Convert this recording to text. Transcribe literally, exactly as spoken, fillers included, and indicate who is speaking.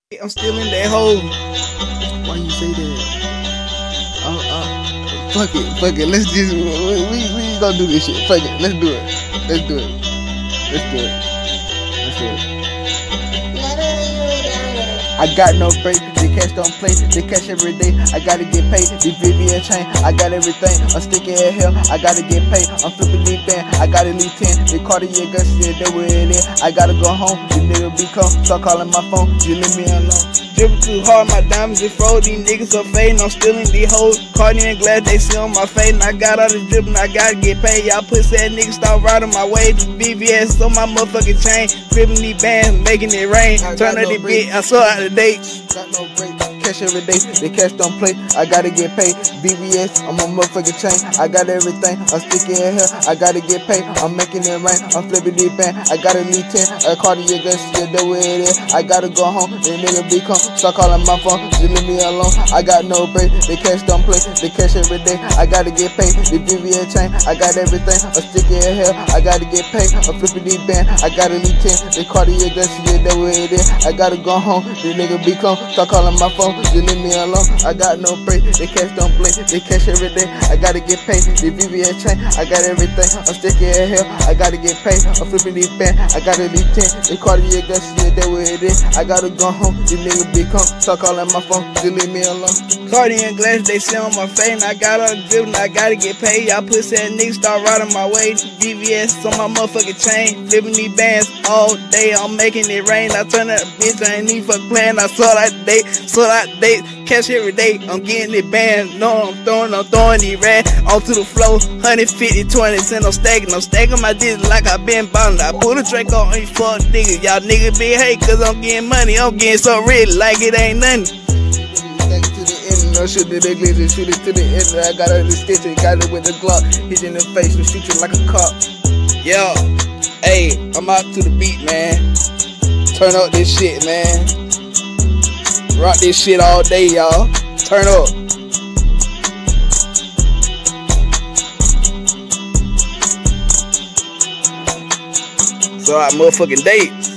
Speaker 1: I'm still in that hole.
Speaker 2: Why you say that? Uh, uh, fuck it, fuck it. Let's just we we, we gonna do this shit. Fuck it. Let's do it. Let's do it. Let's do it. Let's do it. I got no break, the cash don't play, the cash every day, I gotta get paid, the Vivian chain, I got everything, I'm sticking at hell, I gotta get paid, I'm flipping the band, I gotta leave ten, the Cartier guns, yeah, that where it is, I gotta go home, the nigga be come, start calling my phone, you leave me alone.
Speaker 1: Dripping too hard, my diamonds is froze, these niggas are fading, I'm still in these hoes, Cartier and glass, they see on my face, and I got all the dripping, I gotta get paid, y'all pussy ass niggas start riding my way, the B V S on my motherfucking chain, flipping these bands, making it rain, turn up the beat, I saw out the date.
Speaker 2: Got no break, cash every day, the cash don't play, I gotta get paid, B V S on my motherfucking chain, I got everything, I'm sticking in here, I gotta get paid, I'm making it rain, I'm flipping the band, I gotta leave ten, I Cartier guns, yeah, that way it is, I gotta go home, the nigga be come, start calling my phone, just leave me alone, I got no break, the cash don't play, the cash every day, I gotta get paid, the B V S chain, I got everything, I'm sticking in here, I gotta get paid, I'm flipping the band, I gotta leave ten, the Cartier guns, yeah, that way it is, I gotta go home, the nigga be come, start calling my phone, just leave me alone, I got no break, the cash don't play, the cash every day, I gotta get paid, the V V S chain, I got everything, I'm sticking in here, I gotta get paid, I'm flipping the band, I gotta leave ten, the Cartier guns, yeah, that way it is, I gotta go home, the nigga be come, start calling my phone, just leave me alone.
Speaker 1: Cartier and glass, they sit on my face, and I got all the dripping, I gotta get paid, y'all pussy ass niggas start riding my way, V V S on my motherfucking chain, flipping these bands all day, I'm making it rain, I turn that bitch, I ain't even fuck playing, I saw that date, saw that date, cash every day, I'm getting it banned, no, I'm throwing, I'm throwing these rats onto the floor, one fifty, twenty cents, I'm stacking, I'm stacking my dick like I been ballin', I put a drink on these fuck niggas, y'all niggas be hate, cause I'm getting money, I'm getting so rich, like it ain't nothing.
Speaker 2: No shoot to the glitch and shoot it to the end. I got it in the stitch and got it with the Glock. Hit you in the face and shoot you like a cop.
Speaker 1: Yo, hey, I'm out to the beat, man. Turn up this shit, man. Rock this shit all day, y'all. Turn up. So I motherfucking date.